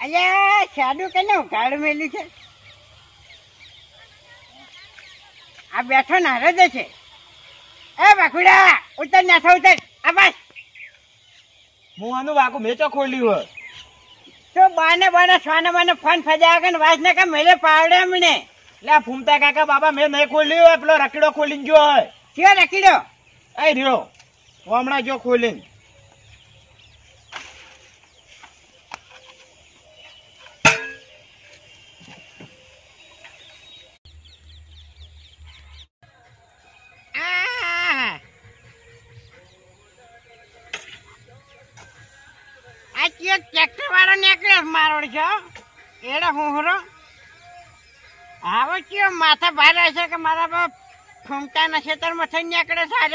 અલ્યા સાડું કે ને ઉઘાડ મેલી છે. આ બેઠો નારે જ છે. એ બાકુડા ઉતર નાથો ઉતર. આ બસ હું આનું વાગુ મેચો ખોલ્યું હોય તો બાને સ્વાના મને ફોન ફજાયા કે વાસ ને કે મેલે પાવડે મને. લે ફૂમતા કાકા બાબા મેં નહીં ખોલ્યું હોય, પેલો રકીડો ખોલીને ગયો હોય. કયો રખીડો? એ રહ્યો હું હમણાં જો ખોલીને. ટ્રેક્ટર વાળો નીકળ્યો મારો છો એડે હું હવે કયો માથા ભારે છે કે મારા બાપ ફૂમતાના ખેતરમાં થઈ નીકળે સારો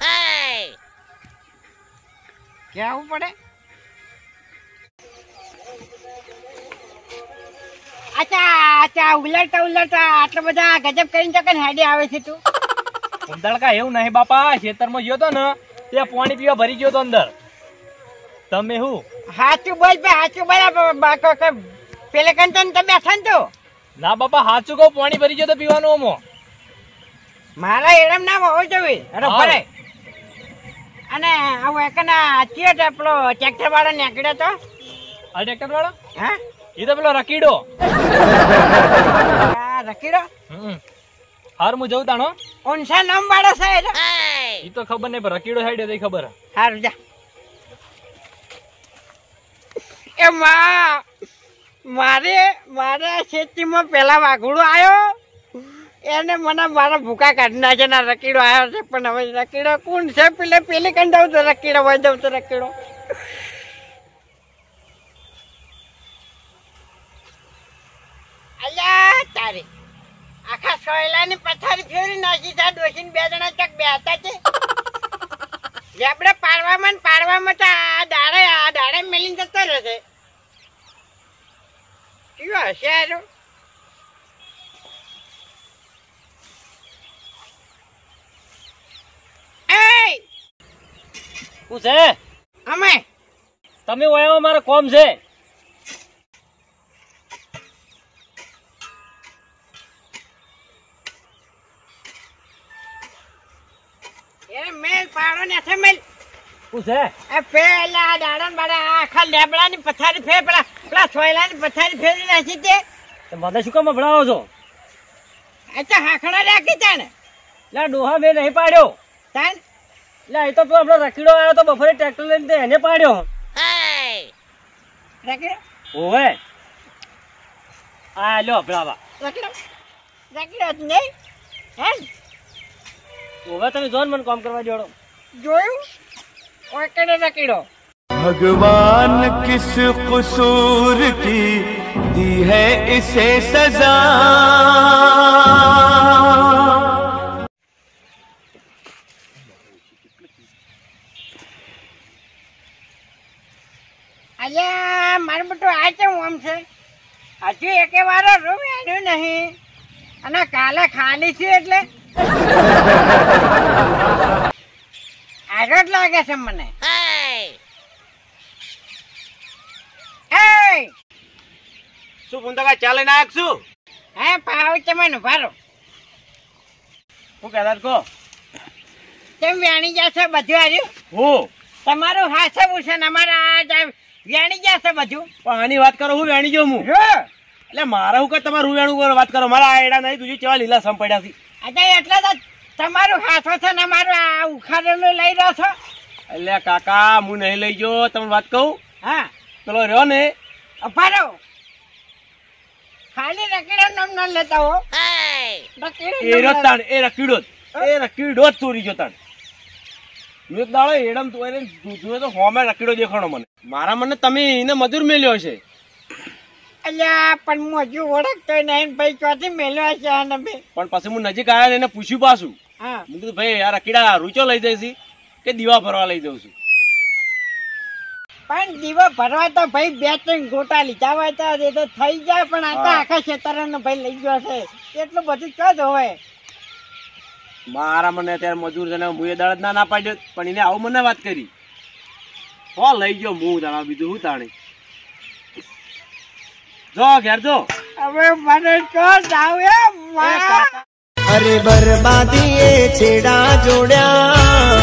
કેવું પડે. અચ્છા ઉલટતા આટલા બધા ગજબ કરીને તો કઈ હેડી આવે છે તું? ઉંદળકા એવું નહીં બાપા, ખેતરમાં ગયો તો ને તે પાણી પીવા ભરી ગયો તો અંદર. તમે હું હાચું બોલ હાચું બોલ. પેલે કંટન તમે બેઠા ને તો ના બાપા હાચું કહું, પાણી ભરી ગયો તો પીવાનું અમો. મારા એડમ ના હોવો જોઈએ. અરે ભરે અને હવે એકના ચિયો પેલો ટ્રેક્ટર વાળો નીકળ્યો તો. આ ટ્રેક્ટર વાળો? હા એ તો પેલો રકીડો. રકીડો? હાર હું જઉં તાણો. ઊંસા નામ વાળો છે એ તો ખબર નહીં, પણ રકીડો સાઈડ એ ખબર. હારું જા. એ મારે ખેતીમાં પેલા વાઘોડો આવ્યો એને મને મારા ભૂકા કાઢી નાખે ના રકીડો આવ્યો છે. પણ હવે રકીડો કોણ છે? પેલી કઈ દઉં તો રકીડો હોય દઉં તો રકીડો. અલ્યા તારી આખા સોયલાની પથારી ફેરી નાખી છે. ડોસીને બે જણા ચક બેહતા છે. આપણે પાડવામાં તો આ દાડે મેલીને જતો રહેશે. કયો હશે આરો? શું છે? અમે તમે ઓયા મારે કોમ છે. મેલ પાડો ને છે મેલ. શું છે? પેલા દાડા બાડા આખા લેબડાની પથારી ફેર પેલા સોયલાની પથારી ફેરી નાખી તે. મને શું કામ ભણાવો છો? અચ્છા હાખડા રાખી તા ને. લે ડોહા મેં નહીં પાડ્યો. તાન લે એ તો આપણો રકીડો આવ્યો તો બફરે ટ્રેક્ટર લઈને એને પાડ્યો. રકીડો? ઓવે આ લ્યો ભણાવા. રકીડો જ નહીં હે? ઓવે તમે જોન મને કામ કરવા જોડો. જોયું ઓય કડે રકીડો. भगवान किस कसूर की दी है इसे सजा. અલ્યા મારું બધું આ કેવું આમ છે? હજુ એકે વાર રૂપિયાનું નહીં અને કાલે ખાલી છે એટલે આગળ જ લાગે છે મને. શું ફૂમતા ચાલે નાખ શું? હે પાવ તમને ઉભારો. શું કહેતા કહો? તેમ વેણી જશે બધું આવ્યું. હું તમારું હાસવું છે ને અમારા વેણી જશે બધું. પણ આની વાત કરો, હું વેણી ગયો હું. એટલે મારા હું કે તમારું વેણું વાત કરો. મારા આયડા નહીં તુજી કેવા લીલા સમ પડ્યા છે. અચ્છા એટલે તો તમારું હાથો છે ને અમારું આ ઉખાડેલું લઈ રહ્યો છો. એટલે કાકા હું નહીં લઈ ગયો. તમે વાત કહું? હા પેલો રહ્યો ને ઉભારો. ખાલી રકીડો નામ ન લેતા હો. એ રકીડો જ ચોરી ગયો તાણ. મેં દાડો એડમ તો જોયે તો હોમે રકીડો દેખાણો મને. મારા મને તમે એને મજૂર મેલ્યો છે. અલ્યા પણ હું હજુ ઓળખતો નહીં ભાઈ ચોથી મેલ્યો છે. પણ પછી હું નજીક આવ્યા એને પૂછ્યું પાછું. હા મેં કીધું ભાઈ આ રકીડા રૂચો લઈ જઈશ કે દીવા ભરવા લઈ જઉં છું. પણ દીવો ભરવા તો ભાઈ બે ત્રણ ગોટા લીધા હોય તો એ તો થઈ જાય. પણ આ તો આખા ખેતરનો ભાઈ લઈ ગયો છે એટલું બધું ક્યાં જ હોય. મારા મને અત્યારે મજૂર છે ને હું એ દાડ ના પાડ્યો. પણ એને આવું મને વાત કરી તો લઈ ગયો હું જાણવા બીજું હું તાણી. જો ઘેર જો. હવે મને તો જાવ એ કાકા. અરે બરબાદી એ છેડા જોડ્યા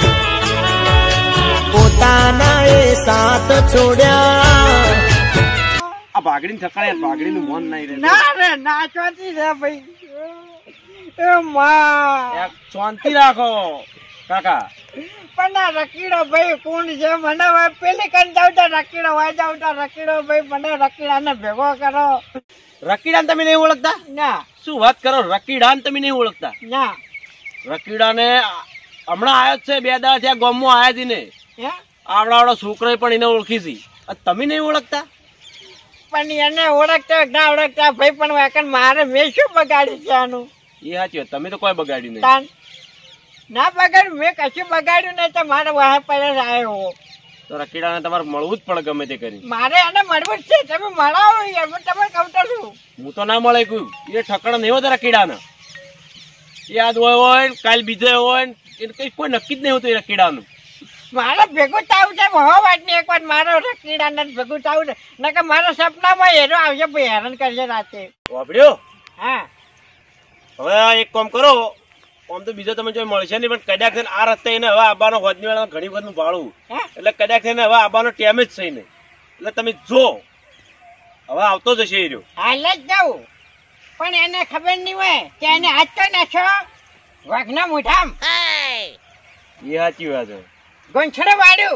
પોતાના એ સાથ છોડ્યા. આ ભાગડીને ઠકાય ભાગડીનું મન નહીં રહે. ના રે નાચવાતી છે ભાઈ. એ માં એક શાંતિ રાખો કાકા. પણ આ રકીડો ભાઈ કોણ છે? મને હવે પેલી કન જાવ તો રકીડો હોય જાવ તો રકીડો ભાઈ મને રકીડાને ભેગો કરો. રકીડાને તમે નહીં ઓળખતા? ના શું વાત કરો, રકીડાને તમે નહીં ઓળખતા? ના રકીડાને હમણાં આવ્યો જ છે, 2 દાડા થયા ગામમાં આવ્યા હતી ને. હે આવડા છોકરાએ પણ એને ઓળખી છે. તમે નહીં ઓળખતા? પણ એને ઓળખતા ના ઓળખતા ભાઈ પણ વાકન મારે મેં શું બગાડ્યું છે આનું? એ સાચી વાત, તમે તો કોઈ બગાડ્યું નહીં. તાન ના બગાડ્યું, મેં કશું બગાડ્યું નહીં તો મારે વાહ પડે આવ્યો. તો રકીડાને તમારે મળવું જ પડે ગમે તે કરી. મારે એને મળવું જ છે. તમે મળાવો યાર, હું તમે કહું તો છું. હું તો ના મળે કોઈ. એ ઠકડા નહીં હોતા રકીડાના. યાદ હોય કાલ બીજે હોય એને કઈ કોઈ નક્કી જ નહીં હોતું એ રકીડાનું. મારે ભેગું થાવું છે હો વાત ની એક વાર મારો રકીડાને ભેગું થાવું છે. નકર મારા સપનામાં હેરો આવશે ભાઈ, હેરાન કરશે રાતે. વાપર્યો. હા હવે આ એક કામ કરો, આમ તો બીજો તમે જો મળશે નહીં, પણ કદાચ થઈને આ રસ્તે એને હવે આવવાનો હોદની વાળા ઘણી વખતનું ભાડું, એટલે કદાચ થઈને હવે આવવાનો ટાઈમ જ છે નહીં. એટલે તમે જો હવે આવતો જશે એ રહ્યો. હાલ જ જાઉં, પણ એને ખબર નહીં હોય કે એને હાથ તો નાખો વાઘના મોઢામ. એ સાચી વાત છે. ગોંછડે વાળ્યું.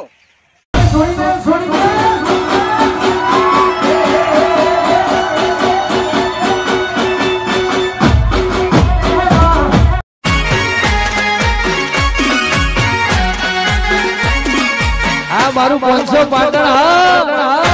આ મારું 500 પાટણ. હા